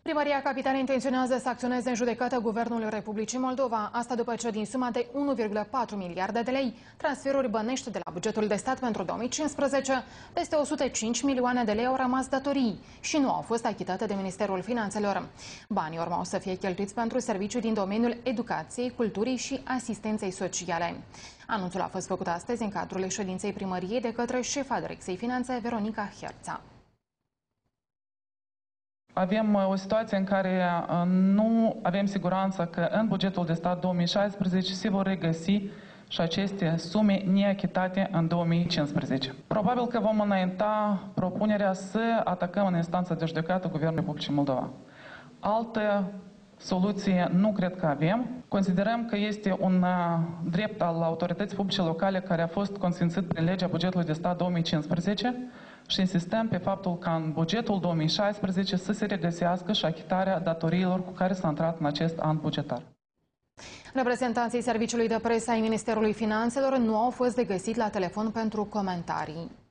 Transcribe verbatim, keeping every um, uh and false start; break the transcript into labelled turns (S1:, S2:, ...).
S1: Primăria Capitalei intenționează să acționeze în judecată Guvernul Republicii Moldova, asta după ce din suma de unu virgulă patru miliarde de lei transferuri bănești de la bugetul de stat pentru două mii cincisprezece, peste o sută cinci milioane de lei au rămas datorii și nu au fost achitate de Ministerul Finanțelor. Banii urmau să fie cheltuiți pentru serviciu din domeniul educației, culturii și asistenței sociale. Anunțul a fost făcut astăzi în cadrul ședinței primăriei de către șefa Direcției Finanțe, Veronica Herța.
S2: Avem o situație în care nu avem siguranță că în bugetul de stat două mii șaisprezece se vor regăsi și aceste sume neachitate în două mii cincisprezece. Probabil că vom înainta propunerea să atacăm în instanța de judecată Guvernul Republicii Moldova. Altă soluție nu cred că avem. Considerăm că este un drept al autorității publice locale care a fost consfințit prin legea bugetului de stat două mii cincisprezece și insistăm pe faptul că în bugetul două mii șaisprezece să se regăsească și achitarea datoriilor cu care s-a intrat în acest an bugetar.
S1: Reprezentanții Serviciului de Presă ai Ministerului Finanțelor nu au fost de găsit la telefon pentru comentarii.